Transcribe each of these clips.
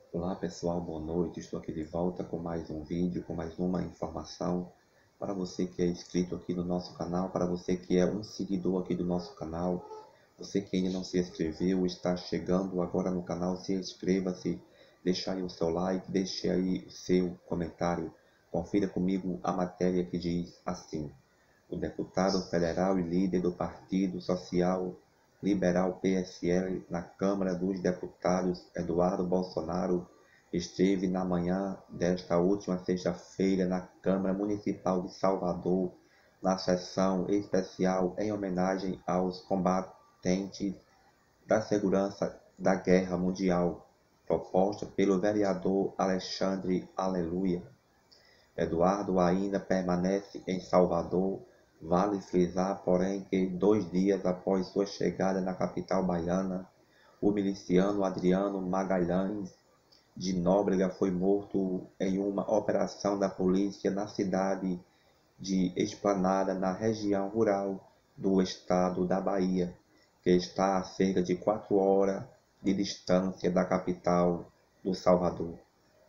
Olá pessoal, boa noite. Estou aqui de volta com mais um vídeo, com mais uma informação para você que é inscrito aqui no nosso canal, para você que é um seguidor aqui do nosso canal, você que ainda não se inscreveu, está chegando agora no canal, se inscreva-se, deixe aí o seu like, deixe aí o seu comentário. Confira comigo a matéria que diz assim: o deputado federal e líder do Partido Social Liberal PSL na Câmara dos Deputados, Eduardo Bolsonaro, esteve na manhã desta última sexta-feira na Câmara Municipal de Salvador, na sessão especial em homenagem aos combatentes da segurança da Guerra Mundial, proposta pelo vereador Alexandre Aleluia. Eduardo ainda permanece em Salvador. Vale frisar, porém, que 2 dias após sua chegada na capital baiana, o miliciano Adriano Magalhães de Nóbrega foi morto em uma operação da polícia na cidade de Esplanada, na região rural do estado da Bahia, que está a cerca de 4 horas de distância da capital do Salvador.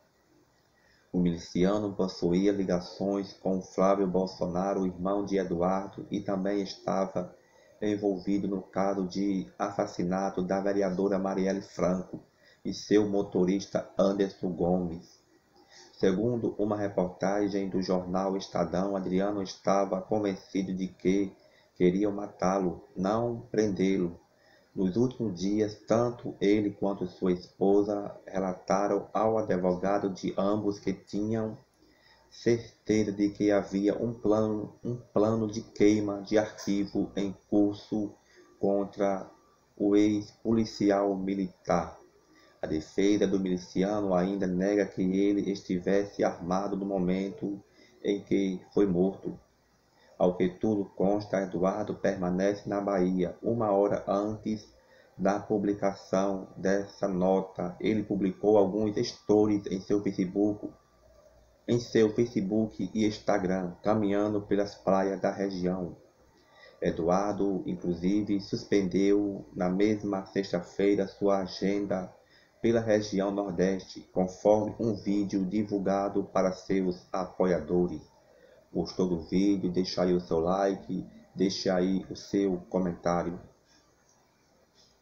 O miliciano possuía ligações com Flávio Bolsonaro, irmão de Eduardo, e também estava envolvido no caso de assassinato da vereadora Marielle Franco e seu motorista Anderson Gomes. Segundo uma reportagem do jornal Estadão, Adriano estava convencido de que queriam matá-lo, não prendê-lo. Nos últimos dias, tanto ele quanto sua esposa relataram ao advogado de ambos que tinham certeza de que havia um plano de queima de arquivo em curso contra o ex-policial militar. A defesa do miliciano ainda nega que ele estivesse armado no momento em que foi morto. Ao que tudo consta, Eduardo permanece na Bahia. 1 hora antes da publicação dessa nota, ele publicou alguns stories em seu Facebook e Instagram, caminhando pelas praias da região. Eduardo, inclusive, suspendeu na mesma sexta-feira sua agenda pela região Nordeste, conforme um vídeo divulgado para seus apoiadores. Gostou do vídeo? Deixa aí o seu like, deixa aí o seu comentário.